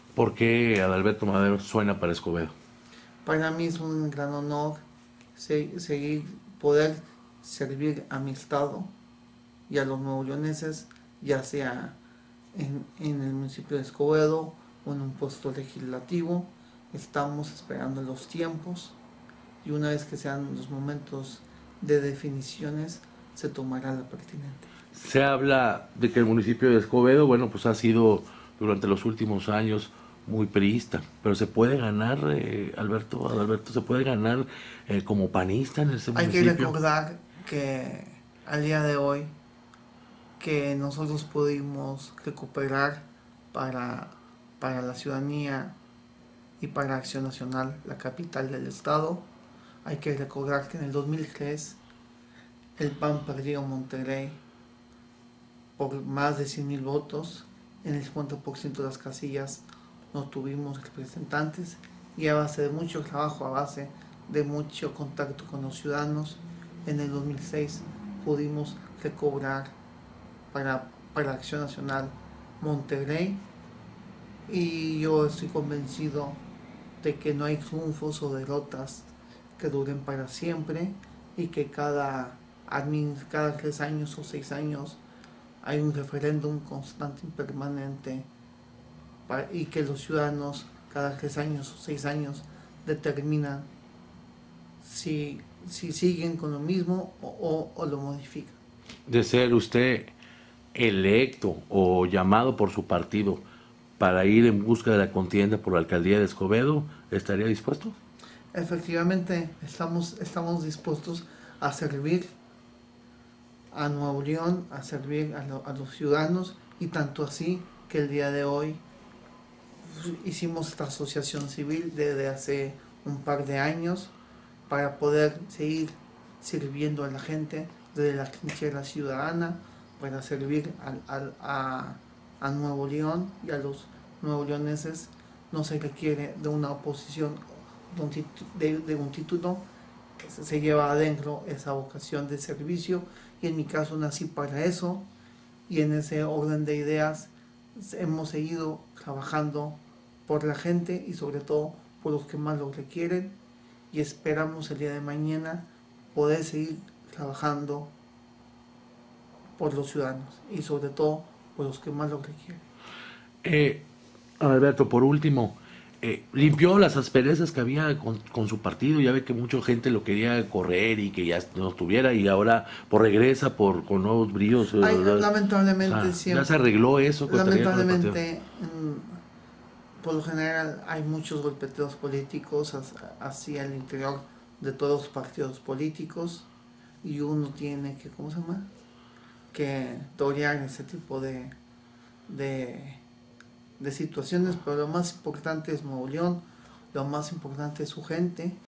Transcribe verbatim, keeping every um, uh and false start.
¿Por qué Adalberto Madero suena para Escobedo? Para mí es un gran honor se- seguir, poder servir a mi estado y a los nuevoleoneses, ya sea en, en el municipio de Escobedo o en un puesto legislativo. Estamos esperando los tiempos y una vez que sean los momentos de definiciones, se tomará la pertinente. Se habla de que el municipio de Escobedo, bueno, pues ha sido durante los últimos años muy priista, pero se puede ganar, eh, Alberto, Adalberto, se puede ganar eh, como panista en ese Hay que municipio. recordar que al día de hoy que nosotros pudimos recuperar para, para la ciudadanía y para Acción Nacional, la capital del estado. Hay que recordar que en el dos mil tres el P A N perdió Monterrey por más de cien mil votos. En el cincuenta por ciento de las casillas no tuvimos representantes y a base de mucho trabajo, a base de mucho contacto con los ciudadanos, en el dos mil seis pudimos recobrar para, para Acción Nacional Monterrey y yo estoy convencido de que no hay triunfos o derrotas que duren para siempre y que cada, cada tres años o seis años hay un referéndum constante y permanente para, y que los ciudadanos cada tres años o seis años determinan si, si siguen con lo mismo o, o, o lo modifican. De ser usted electo o llamado por su partido para ir en busca de la contienda por la alcaldía de Escobedo, ¿estaría dispuesto? Efectivamente, estamos, estamos dispuestos a servir a Nuevo León, a servir a, lo, a los ciudadanos y tanto así que el día de hoy hicimos esta asociación civil desde hace un par de años para poder seguir sirviendo a la gente desde la trinchera ciudadana, para servir al, al, a, a Nuevo León y a los nuevo leoneses. No se requiere de una oposición, de un, de, de un título, se lleva adentro esa vocación de servicio y en mi caso nací para eso y en ese orden de ideas hemos seguido trabajando por la gente y sobre todo por los que más lo requieren y esperamos el día de mañana poder seguir trabajando por los ciudadanos y sobre todo por los que más lo requieren. Eh, Alberto, por último, eh, limpió las asperezas que había con, con, su partido. Ya ve que mucha gente lo quería correr y que ya no estuviera y ahora por regresa por con nuevos bríos. Hay, Eh, o lamentablemente sea, ya se siempre, arregló eso con, con el partido. lamentablemente por lo general hay muchos golpeteos políticos hacia el interior de todos los partidos políticos y uno tiene que, ¿cómo se llama? Que torear ese tipo de, de, de situaciones, pero lo más importante es Nuevo León, lo más importante es su gente